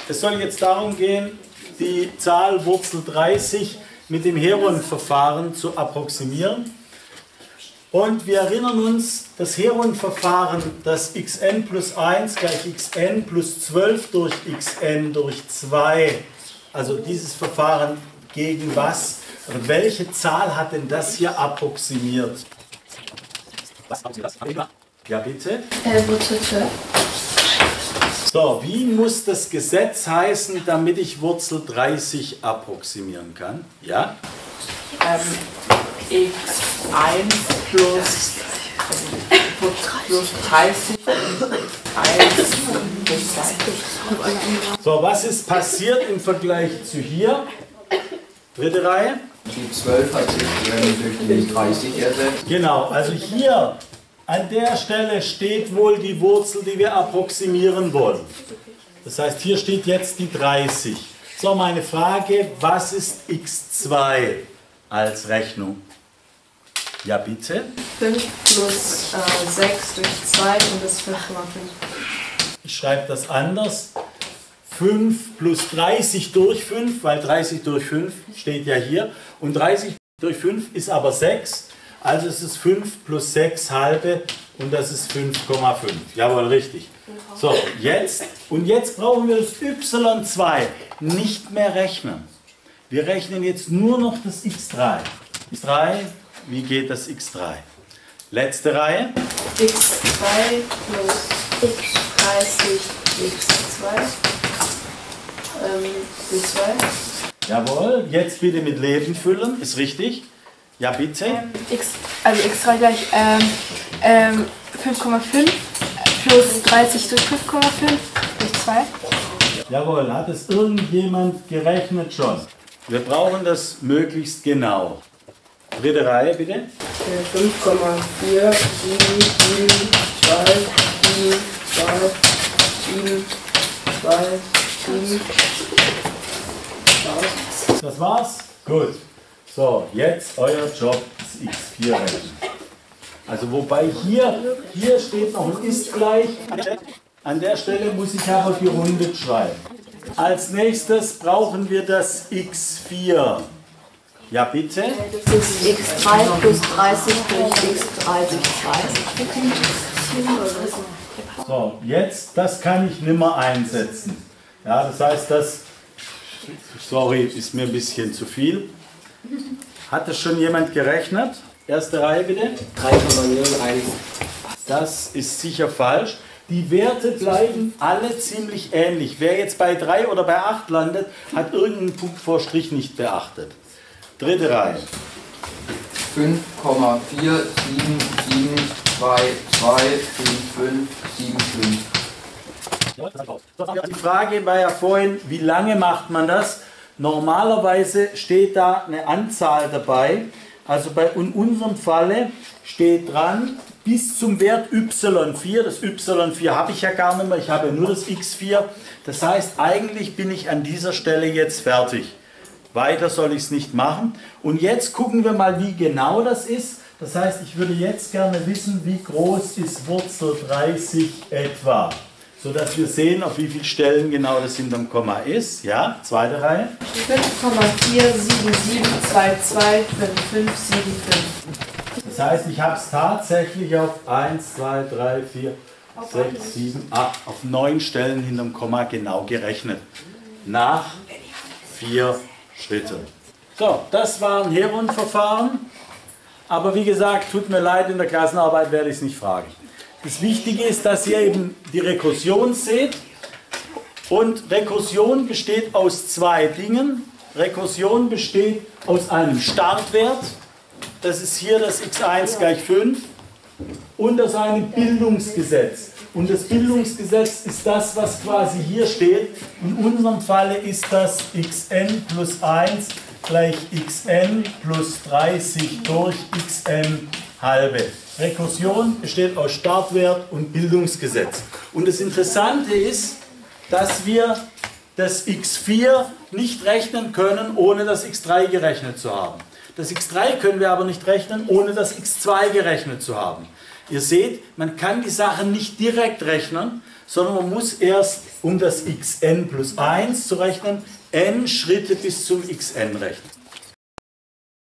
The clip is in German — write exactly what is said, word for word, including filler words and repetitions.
es soll jetzt darum gehen, die Zahl Wurzel dreißig mit dem Heron-Verfahren zu approximieren. Und wir erinnern uns, das Heron-Verfahren, das xn plus eins gleich xn plus zwölf durch xn durch zwei, also dieses Verfahren gegen was, oder welche Zahl hat denn das hier approximiert? Ja, bitte? Äh, Wurzel zwölf. So, wie muss das Gesetz heißen, damit ich Wurzel dreißig approximieren kann? Ja? Ähm, x eins plus, plus dreißig eins plus zwei. So, was ist passiert im Vergleich zu hier? Dritte Reihe. Die zwölf hat sich durch die dreißig ersetzt. Genau, also hier an der Stelle steht wohl die Wurzel, die wir approximieren wollen. Das heißt, hier steht jetzt die dreißig. So, meine Frage, was ist x zwei als Rechnung? Ja, bitte? fünf plus äh, sechs durch zwei und das fünf Komma fünf. Ich schreibe das anders. fünf plus dreißig durch fünf, weil dreißig durch fünf steht ja hier. Und dreißig durch fünf ist aber sechs. Also es ist fünf plus sechs halbe und das ist fünf Komma fünf. Jawohl, richtig. So, jetzt, und jetzt brauchen wir das y zwei nicht mehr rechnen. Wir rechnen jetzt nur noch das x drei. x drei, wie geht das x drei? Letzte Reihe. x zwei plus x dreißig x zwei. Ähm, d zwei. Jawohl, jetzt bitte mit Leben füllen, ist richtig. Ja, bitte. Ähm, x, also x drei gleich ähm, ähm, fünf Komma fünf plus dreißig durch fünf Komma fünf durch zwei. Jawohl, hat es irgendjemand gerechnet schon? Wir brauchen das möglichst genau. Dritte Reihe, bitte. fünf Komma vier sieben sieben zwei sieben zwei sieben zwei sieben. Das war's? Gut. So, jetzt euer Job ist x vier rechnen. Also wobei hier, hier steht noch ein ist gleich. An der Stelle muss ich aber gerundet schreiben. Als nächstes brauchen wir das x vier. Ja, bitte? Das ist x drei plus dreißig durch x drei durch zwei. So, jetzt, das kann ich nimmer einsetzen. Ja, das heißt, das, sorry, ist mir ein bisschen zu viel. Hat das schon jemand gerechnet? Erste Reihe bitte. drei Komma null eins. Das ist sicher falsch. Die Werte bleiben alle ziemlich ähnlich. Wer jetzt bei drei oder bei acht landet, hat irgendeinen Punkt vor Strich nicht beachtet. Dritte Reihe. fünf Komma vier sieben sieben zwei zwei fünf fünf sieben fünf. Die Frage war ja vorhin, wie lange macht man das? Normalerweise steht da eine Anzahl dabei. Also bei in unserem Falle steht dran, bis zum Wert y vier. Das y vier habe ich ja gar nicht mehr, ich habe nur das x vier. Das heißt, eigentlich bin ich an dieser Stelle jetzt fertig. Weiter soll ich es nicht machen. Und jetzt gucken wir mal, wie genau das ist. Das heißt, ich würde jetzt gerne wissen, wie groß ist Wurzel dreißig etwa. Sodass wir sehen, auf wie vielen Stellen genau das hinterm Komma ist. Ja, zweite Reihe. fünf Komma vier sieben sieben zwei zwei fünf fünf sieben fünf. Das heißt, ich habe es tatsächlich auf eins, zwei, drei, vier, sechs, sieben, acht, auf neun Stellen hinterm Komma genau gerechnet. Nach vier Schritten. So, das war ein Heron-Verfahren. Aber wie gesagt, tut mir leid, in der Klassenarbeit werde ich es nicht fragen. Das Wichtige ist, dass ihr eben die Rekursion seht. Und Rekursion besteht aus zwei Dingen. Rekursion besteht aus einem Startwert. Das ist hier das x eins gleich fünf. Und aus einem Bildungsgesetz. Und das Bildungsgesetz ist das, was quasi hier steht. In unserem Falle ist das xn plus eins gleich xn plus dreißig durch xn halbe. Rekursion besteht aus Startwert und Bildungsgesetz. Und das Interessante ist, dass wir das x vier nicht rechnen können, ohne das x drei gerechnet zu haben. Das x drei können wir aber nicht rechnen, ohne das x zwei gerechnet zu haben. Ihr seht, man kann die Sachen nicht direkt rechnen, sondern man muss erst, um das xn plus eins zu rechnen, n Schritte bis zum xn rechnen.